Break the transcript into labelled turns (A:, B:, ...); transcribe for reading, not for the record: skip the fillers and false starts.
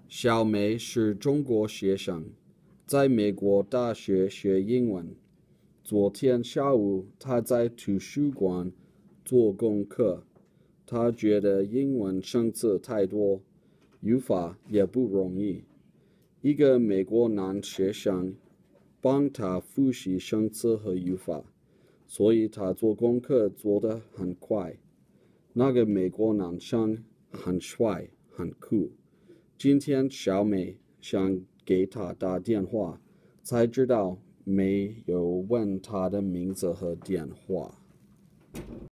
A: 小梅是中国学生，在美国大学学英文。昨天下午，她在图书馆做功课。她觉得英文生词太多，语法也不容易。一个美国男学生帮她复习生词和语法，所以她做功课做得很快。那个美国男生很帅，很酷。今天小美想给他打电话，才知道没有问他的名字和电话。